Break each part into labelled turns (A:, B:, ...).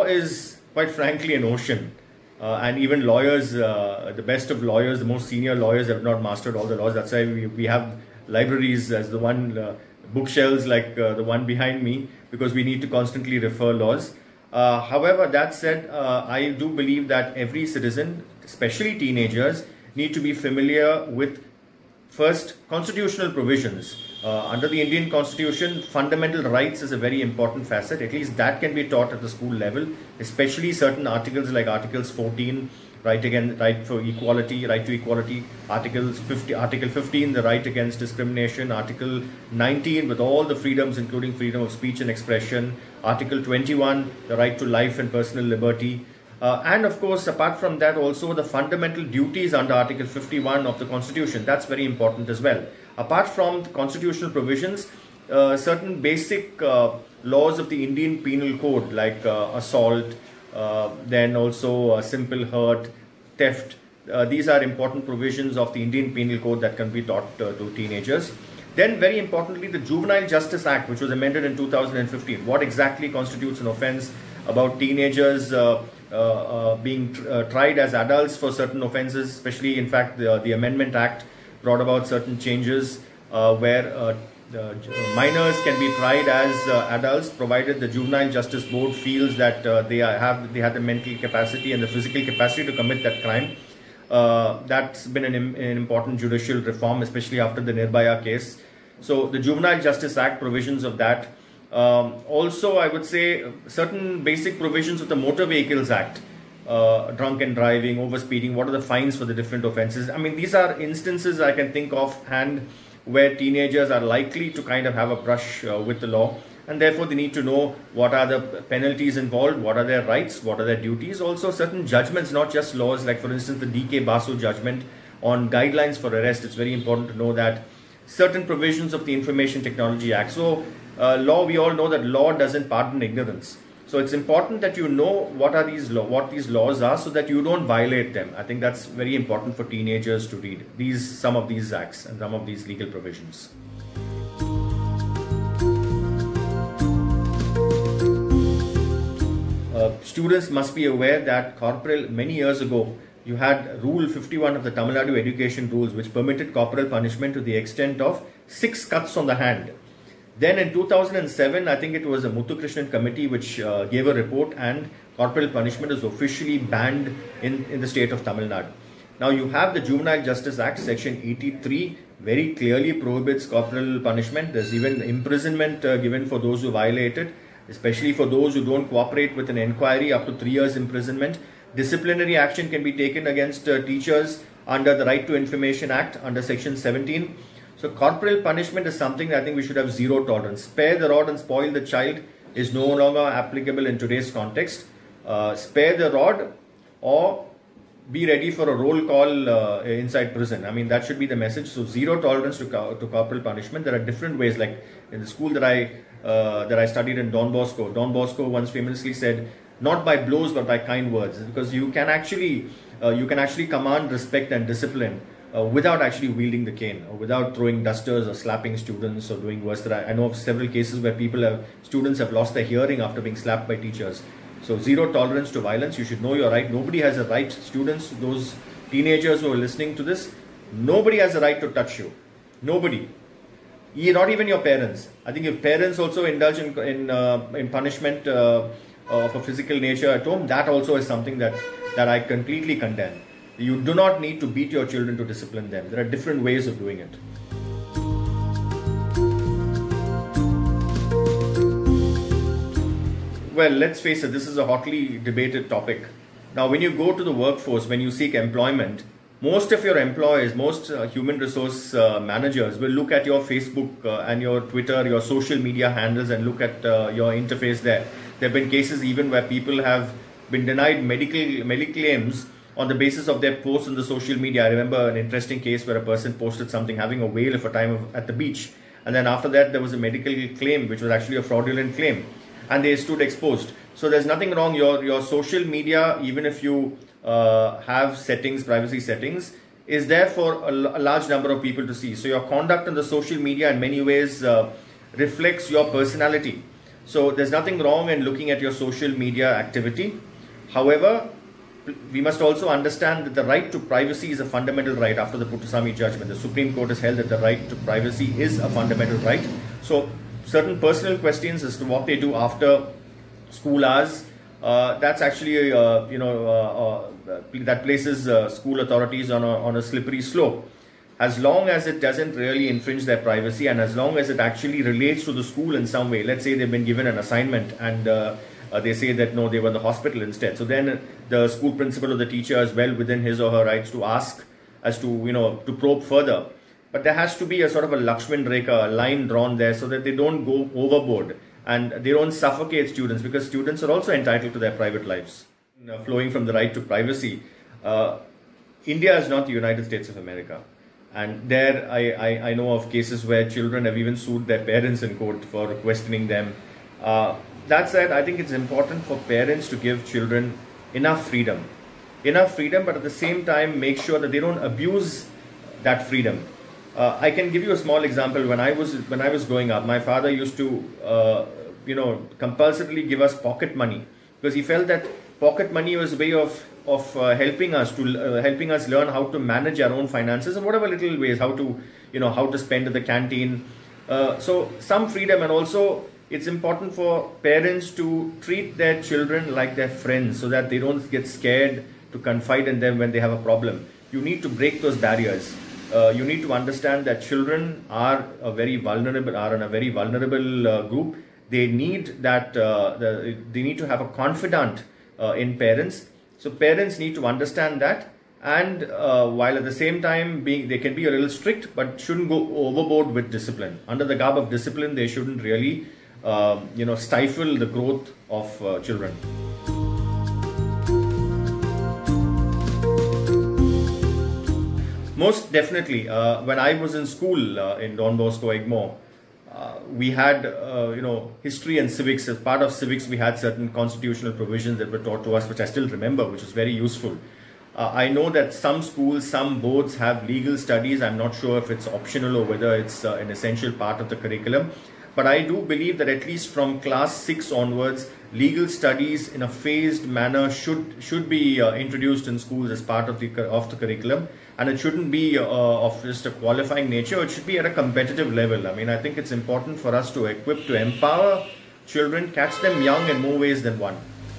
A: is quite frankly an ocean. And even lawyers, the best of lawyers, the most senior lawyers have not mastered all the laws. That's why we have libraries as the one, bookshelves like the one behind me, because we need to constantly refer laws. However, that said, I do believe that every citizen, especially teenagers, need to be familiar with first constitutional provisions. Under the Indian Constitution, fundamental rights is a very important facet. At least that can be taught at the school level, especially certain articles like Articles 14, right for equality, right to equality, Article 15, the right against discrimination, Article 19 with all the freedoms including freedom of speech and expression, Article 21, the right to life and personal liberty. And of course, apart from that, also the fundamental duties under Article 51 of the Constitution. That's very important as well. Apart from the constitutional provisions, certain basic laws of the Indian Penal Code like assault, then also simple hurt, theft. These are important provisions of the Indian Penal Code that can be taught to teenagers. Then very importantly, the Juvenile Justice Act, which was amended in 2015. What exactly constitutes an offence about teenagers being tried as adults for certain offences, especially in fact the Amendment Act brought about certain changes where minors can be tried as adults provided the Juvenile Justice Board feels that they have the mental capacity and the physical capacity to commit that crime. That's been an important judicial reform, especially after the Nirbhaya case. So the Juvenile Justice Act provisions of that. Also, I would say certain basic provisions of the Motor Vehicles Act, drunken driving, overspeeding, what are the fines for the different offences. I mean, these are instances I can think of hand where teenagers are likely to kind of have a brush with the law, and therefore they need to know what are the penalties involved, what are their rights, what are their duties. Also certain judgments, not just laws, like for instance the D.K. Basu judgment on guidelines for arrest. It's very important to know that. Certain provisions of the Information Technology Act. So law, we all know that law doesn't pardon ignorance. So it's important that you know what these laws are, so that you don't violate them. I think that's very important for teenagers to read some of these acts and some of these legal provisions. Students must be aware that many years ago, you had Rule 51 of the Tamil Nadu Education Rules, which permitted corporal punishment to the extent of 6 cuts on the hand. Then in 2007, I think it was a Muthukrishnan committee which gave a report, and corporal punishment is officially banned in the state of Tamil Nadu. Now you have the Juvenile Justice Act, section 83, very clearly prohibits corporal punishment. There's even imprisonment given for those who violate it, especially for those who don't cooperate with an inquiry, up to 3 years imprisonment. Disciplinary action can be taken against teachers under the Right to Information Act under section 17. So corporal punishment is something that I think we should have zero tolerance. Spare the rod and spoil the child is no longer applicable in today's context. Spare the rod or be ready for a roll call inside prison. I mean, that should be the message. So zero tolerance to corporal punishment. There are different ways, like in the school that I studied in Don Bosco. Don Bosco once famously said, not by blows but by kind words, because you can actually command respect and discipline without actually wielding the cane, or without throwing dusters or slapping students or doing worse. I know of several cases where students have lost their hearing after being slapped by teachers. So zero tolerance to violence. You should know your right. Nobody has a right. Students, those teenagers who are listening to this, nobody has a right to touch you. Nobody. Not even your parents. I think if parents also indulge in punishment of a physical nature at home, that also is something that I completely condemn. You do not need to beat your children to discipline them. There are different ways of doing it. Well, let's face it, this is a hotly debated topic. Now, when you go to the workforce, when you seek employment, most of your employees, most human resource managers will look at your Facebook and your Twitter, your social media handles, and look at your interface there. There have been cases even where people have been denied medical claims on the basis of their posts on the social media. I remember an interesting case where a person posted something having a whale of a time at the beach, and then after that there was a medical claim which was actually a fraudulent claim, and they stood exposed. So there's nothing wrong. Your social media, even if you have privacy settings, is there for a large number of people to see. So your conduct on the social media in many ways reflects your personality. So there's nothing wrong in looking at your social media activity. However, we must also understand that the right to privacy is a fundamental right after the Puttaswamy judgment. The Supreme Court has held that the right to privacy is a fundamental right. So certain personal questions as to what they do after school hours, that's actually, that places school authorities on a slippery slope. As long as it doesn't really infringe their privacy and as long as it actually relates to the school in some way, let's say they've been given an assignment and they say that no, they were in the hospital instead. So then the school principal or the teacher is well within his or her rights to ask as to, to probe further. But there has to be a sort of a Lakshman Rekha, a line drawn there so that they don't go overboard and they don't suffocate students, because students are also entitled to their private lives. Flowing from the right to privacy, India is not the United States of America. And there I know of cases where children have even sued their parents in court for questioning them. That said, I think it's important for parents to give children enough freedom, but at the same time make sure that they don't abuse that freedom. I can give you a small example. When I was growing up, my father used to compulsorily give us pocket money, because he felt that pocket money was a way of helping us learn how to manage our own finances in whatever little ways, how to spend at the canteen. So some freedom, and also it's important for parents to treat their children like their friends so that they don't get scared to confide in them when they have a problem. You need to break those barriers. You need to understand that children are in a very vulnerable group. They need that. They need to have a confidant in parents. So parents need to understand that, and while at the same time they can be a little strict, but shouldn't go overboard with discipline. Under the garb of discipline, they shouldn't really stifle the growth of children. Most definitely. When I was in school in Don Bosco, Egmore, we had, history and civics. As part of civics, we had certain constitutional provisions that were taught to us, which I still remember, which is very useful. I know that some schools, some boards have legal studies. I'm not sure if it's optional or whether it's an essential part of the curriculum. But I do believe that at least from class 6 onwards, legal studies in a phased manner should be introduced in schools as part of the curriculum, and it shouldn't be of just a qualifying nature. It should be at a competitive level. I mean, I think it's important for us to empower children, catch them young in more ways than one.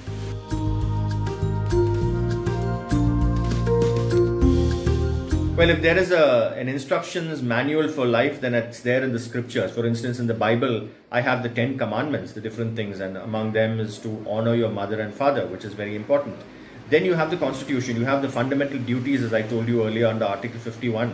A: Well, if there is an instructions manual for life, then it's there in the scriptures. For instance, in the Bible, I have the 10 commandments, the different things, and among them is to honor your mother and father, which is very important. Then you have the Constitution, you have the fundamental duties, as I told you earlier, under Article 51,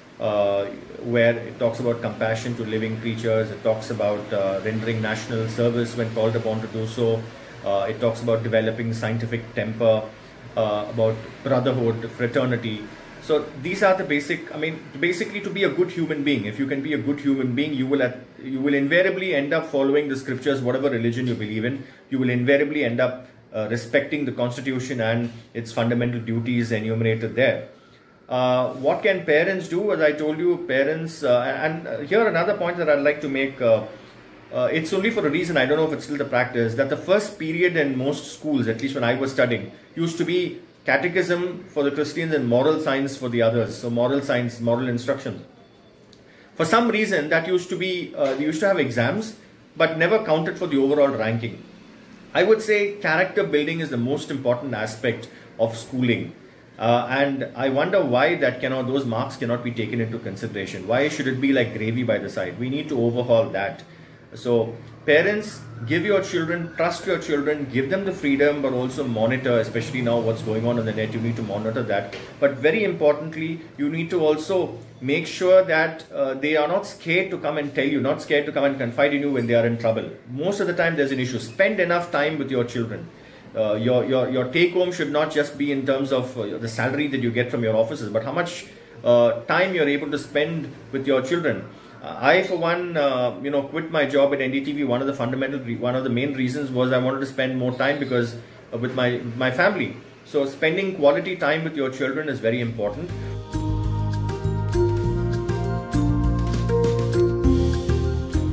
A: where it talks about compassion to living creatures, it talks about rendering national service when called upon to do so, it talks about developing scientific temper, about brotherhood, fraternity. So these are the basically to be a good human being. If you can be a good human being, you will invariably end up following the scriptures, whatever religion you believe in. You will invariably end up respecting the Constitution and its fundamental duties enumerated there. What can parents do? As I told you, parents, and here another point that I'd like to make, it's only for a reason, I don't know if it's still the practice, that the first period in most schools, at least when I was studying, used to be catechism for the Christians and moral science for the others. So moral science, moral instruction. For some reason, that used to be, we used to have exams, but never counted for the overall ranking. I would say character building is the most important aspect of schooling. And I wonder why those marks cannot be taken into consideration. Why should it be like gravy by the side? We need to overhaul that. So parents, give your children, trust your children, give them the freedom, but also monitor, especially now what's going on the net, you need to monitor that. But very importantly, you need to also make sure that they are not scared to come and tell you, not scared to come and confide in you when they are in trouble. Most of the time there's an issue. Spend enough time with your children. Your take home should not just be in terms of the salary that you get from your offices, but how much time you're able to spend with your children. I, for one, quit my job at NDTV. One of the main reasons was I wanted to spend more time because with my family. So spending quality time with your children is very important.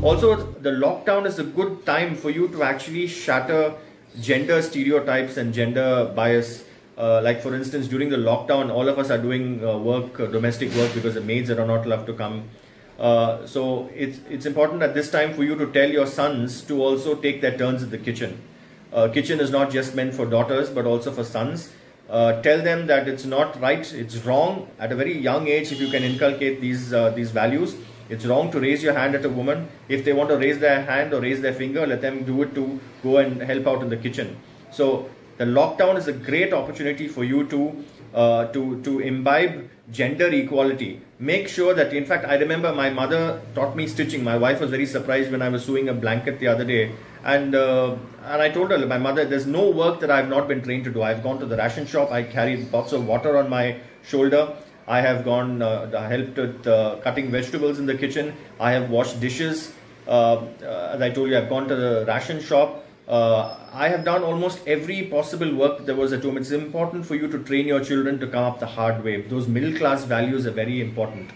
A: Also, the lockdown is a good time for you to actually shatter gender stereotypes and gender bias. Like for instance, during the lockdown, all of us are doing domestic work, because the maids are not allowed to come. So it's important at this time for you to tell your sons to also take their turns in the kitchen. Kitchen is not just meant for daughters, but also for sons. Tell them that it's not right, it's wrong at a very young age. If you can inculcate these values, it's wrong to raise your hand at a woman. If they want to raise their hand or raise their finger, let them do it to go and help out in the kitchen. So the lockdown is a great opportunity for you to imbibe gender equality. Make sure that, in fact, I remember my mother taught me stitching. My wife was very surprised when I was sewing a blanket the other day, and I told her, my mother, there's no work that I've not been trained to do. I've gone to the ration shop. I carried pots of water on my shoulder. I have gone, helped with cutting vegetables in the kitchen. I have washed dishes. As I told you, I've gone to the ration shop. I have done almost every possible work there was at home. It's important for you to train your children to come up the hard way. Those middle class values are very important.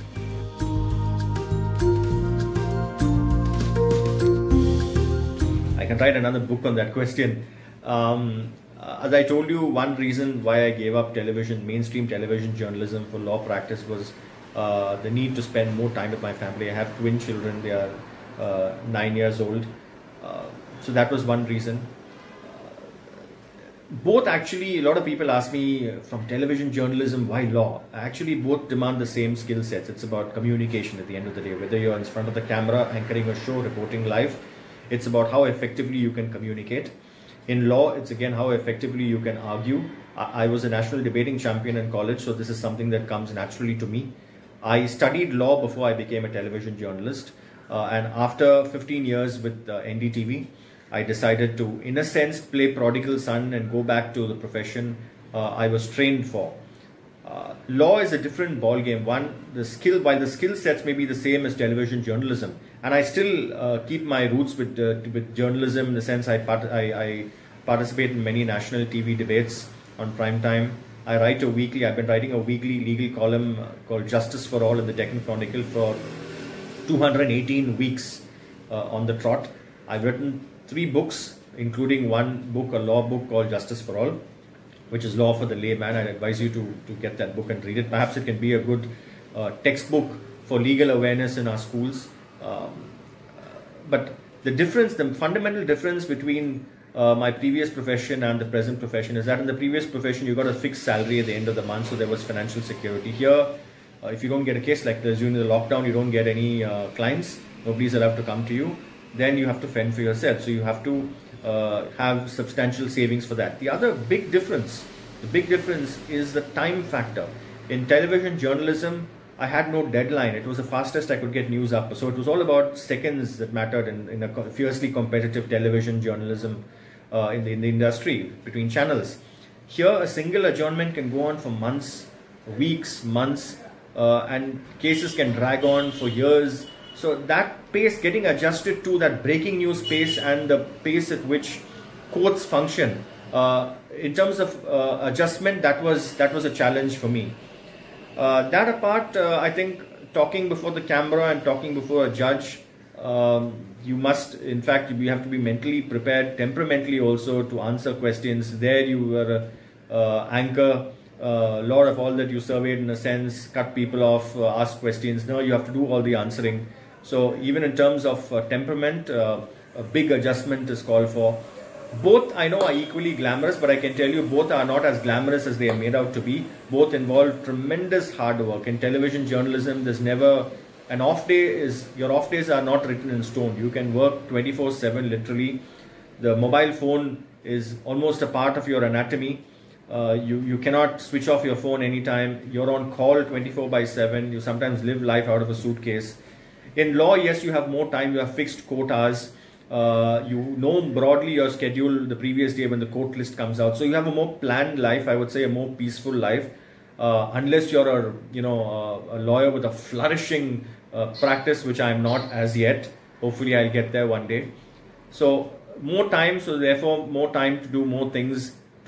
A: I can write another book on that question. As I told you, one reason why I gave up television, mainstream television journalism for law practice was the need to spend more time with my family. I have twin children. They are 9 years old. So that was one reason. Both actually, a lot of people ask me, from television journalism, why law? Actually, both demand the same skill sets. It's about communication at the end of the day. Whether you're in front of the camera, anchoring a show, reporting live, it's about how effectively you can communicate. In law, it's again how effectively you can argue. I was a national debating champion in college, so this is something that comes naturally to me. I studied law before I became a television journalist. And after 15 years with NDTV, I decided to, in a sense, play prodigal son and go back to the profession I was trained for. Law is a different ball game. While the skill sets may be the same as television journalism, and I still keep my roots with journalism, in the sense I participate in many national TV debates on prime time. I write a weekly. I've been writing a weekly legal column called Justice for All in the Deccan Chronicle for 218 weeks on the trot. I've written 3 books, including one book, a law book called Justice for All, which is law for the layman. I'd advise you to get that book and read it. Perhaps it can be a good textbook for legal awareness in our schools. But the fundamental difference between my previous profession and the present profession is that in the previous profession, you got a fixed salary at the end of the month, so there was financial security. Here, if you don't get a case like this during the lockdown, you don't get any clients, nobody's allowed to come to you, then you have to fend for yourself. So you have to have substantial savings for that. The other big difference is the time factor. In television journalism, I had no deadline. It was the fastest I could get news up. So it was all about seconds that mattered in a fiercely competitive television journalism in the industry between channels. Here, a single adjournment can go on for months, weeks, months, and cases can drag on for years. So that pace, getting adjusted to that breaking news pace and the pace at which courts function, in terms of adjustment, that was a challenge for me. That apart, I think talking before the camera and talking before a judge, you have to be mentally prepared, temperamentally also, to answer questions. There you were anchor. A lot of all that you surveyed, in a sense, cut people off, ask questions. No, you have to do all the answering. So even in terms of temperament, a big adjustment is called for. Both, I know, are equally glamorous, but I can tell you both are not as glamorous as they are made out to be. Both involve tremendous hard work. In television journalism, there's never an off day. Your off days are not written in stone. You can work 24/7 literally. The mobile phone is almost a part of your anatomy. You cannot switch off your phone anytime. You're on call 24/7. You sometimes live life out of a suitcase. In law, yes, you have more time. You have fixed court hours. You know broadly your schedule the previous day when the court list comes out. So you have a more planned life, I would say, a more peaceful life. Unless you're a lawyer with a flourishing practice, which I'm not as yet. Hopefully, I'll get there one day. So more time. So therefore, more time to do more things. To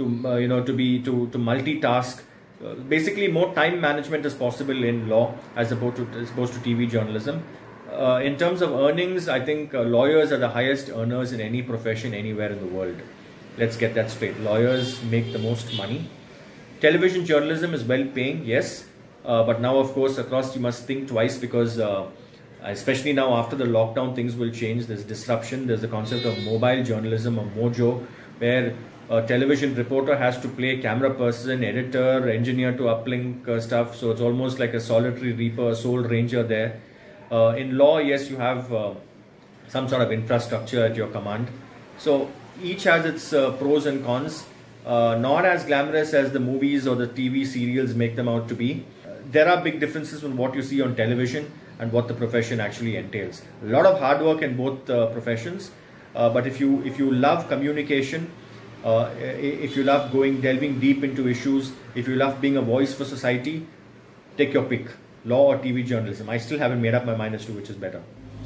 A: multitask. Basically, more time management is possible in law as opposed to TV journalism. In terms of earnings, I think lawyers are the highest earners in any profession anywhere in the world. Let's get that straight. Lawyers make the most money. Television journalism is well paying, yes. But now, of course, across you must think twice because especially now after the lockdown, things will change. There's disruption. There's the concept of mobile journalism or mojo, where a television reporter has to play camera person, editor, engineer to uplink stuff. So it's almost like a solitary reaper, a sole ranger there. In law, yes, you have some sort of infrastructure at your command. So each has its pros and cons. Not as glamorous as the movies or the TV serials make them out to be. There are big differences from what you see on television and what the profession actually entails. A lot of hard work in both professions, but if you love communication, if you love delving deep into issues, if you love being a voice for society, take your pick, law or TV journalism. I still haven't made up my mind as to which is better.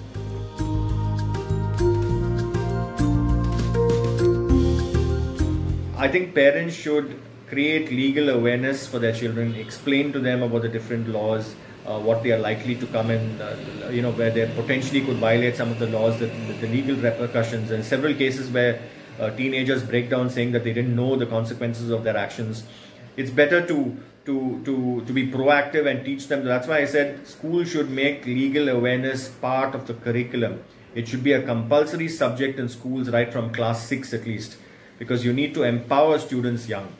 A: I think parents should create legal awareness for their children, explain to them about the different laws, what they are likely to come in, where they potentially could violate some of the laws, the legal repercussions. And several cases where teenagers break down saying that they didn't know the consequences of their actions. It's better to be proactive and teach them. That's why I said school should make legal awareness part of the curriculum. It should be a compulsory subject in schools right from class 6 at least, because you need to empower students young.